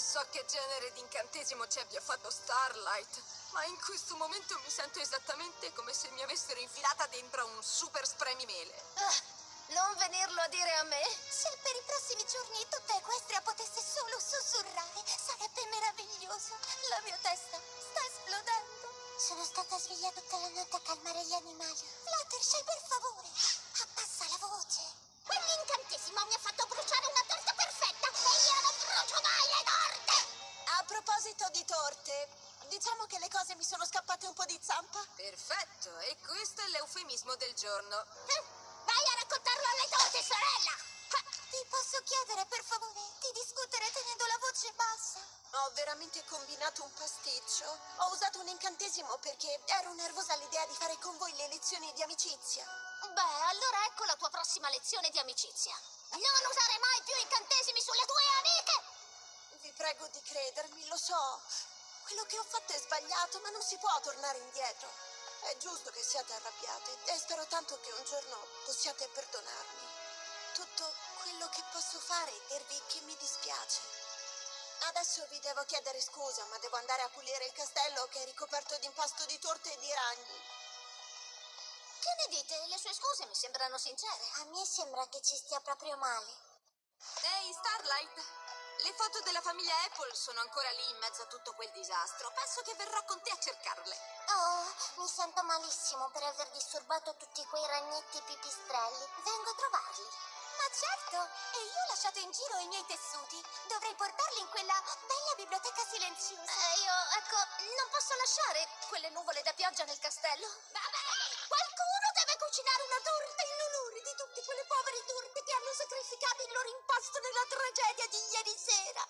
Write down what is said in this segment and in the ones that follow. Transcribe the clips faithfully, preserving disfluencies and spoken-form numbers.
so che genere di incantesimo ci abbia fatto Starlight, ma in questo momento mi sento esattamente come se mi avessero infilata dentro un super spremimele. Ah, non venirlo a dire a me? Se per i prossimi giorni tutta Equestria potesse solo sussurrare, sarebbe meraviglioso. La mia testa sta esplodendo. Sono stata sveglia tutta la notte a calmare gli animali. Fluttershy, per favore, abbassa la voce. Quell'incantesimo mi ha fatto bruciare una torta perfetta e io non brucio mai le torte! A proposito di torte, diciamo che le cose mi sono scappate un po' di zampa. Perfetto, e questo è l'eufemismo del giorno. Eh, vai a raccontarlo alle torte, sorella! Ah, Ti posso chiedere, per favore, di discutere tenendo la voce bassa? Ho veramente combinato un pasticcio. Ho usato un incantesimo perché ero nervosa all'idea di fare con voi le lezioni di amicizia. beh, allora ecco la tua prossima lezione di amicizia. Non usare mai più incantesimi sulle tue amiche! Vi prego di credermi, lo so. Quello che ho fatto è sbagliato, ma non si può tornare indietro. È giusto che siate arrabbiate e spero tanto che un giorno possiate perdonarmi. Tutto quello che posso fare è dirvi che mi dispiace. Adesso vi devo chiedere scusa, ma devo andare a pulire il castello che è ricoperto di impasto di torte e di ragni. Che ne dite? Le sue scuse mi sembrano sincere. A me sembra che ci stia proprio male. Ehi, Starlight! Le foto della famiglia Apple sono ancora lì in mezzo a tutto quel disastro. Penso che verrò con te a cercarle. Oh, mi sento malissimo per aver disturbato tutti quei ragnetti pipistrelli. Vengo a trovarli. Ma certo! E io ho lasciato in giro i miei tessuti. Dovrei portarli in quella bella biblioteca silenziosa. Eh, io, ecco, non posso lasciare quelle nuvole da pioggia nel castello. Va bene! Qualcuno deve cucinare una torta in onore di tutte quelle povere torte che hanno sacrificato il loro impasto nella tragedia di ieri sera.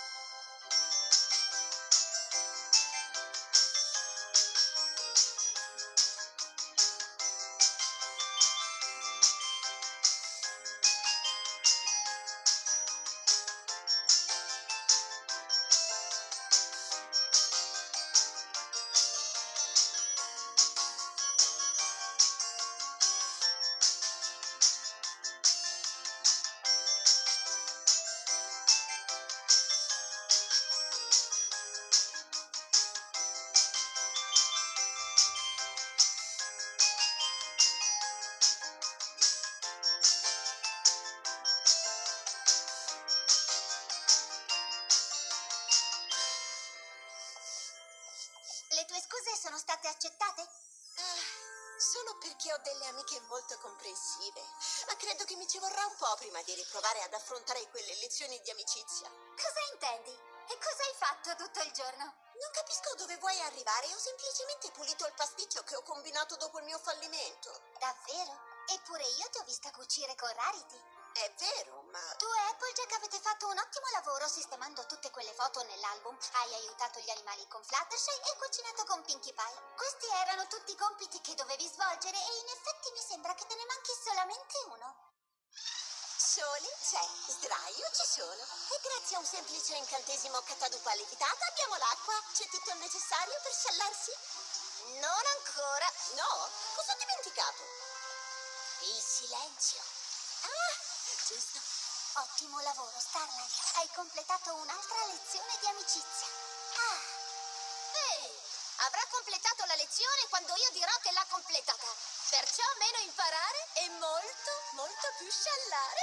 Le tue scuse sono state accettate? Ah, solo perché ho delle amiche molto comprensive. Ma credo che mi ci vorrà un po' prima di riprovare ad affrontare quelle lezioni di amicizia. Cosa intendi? E cosa hai fatto tutto il giorno? Non capisco dove vuoi arrivare. Ho semplicemente pulito il pasticcio che ho combinato dopo il mio fallimento. Davvero? Eppure io ti ho vista cucire con Rarity. È vero, ma... Tu e Applejack avete fatto un ottimo lavoro sistemando tutte quelle foto nell'album. Hai aiutato gli animali con Fluttershy e cucinato con Pinkie Pie. Questi erano tutti i compiti che dovevi svolgere e in effetti mi sembra che te ne manchi solamente uno. Sole c'è, sdraio ci sono. E grazie a un semplice incantesimo catadupa levitata abbiamo l'acqua. C'è tutto il necessario per sciallarsi? Non ancora. No? Cosa ho dimenticato? Il silenzio. Ah, giusto. Ottimo lavoro, Starlight. Hai completato un'altra lezione di amicizia. Ah. Ehi, avrà completato la lezione quando io dirò che l'ha completata. Perciò meno imparare e molto, molto più sciallare.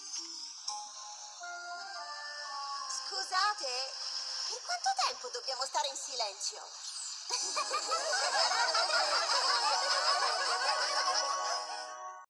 Scusate, per quanto tempo dobbiamo stare in silenzio?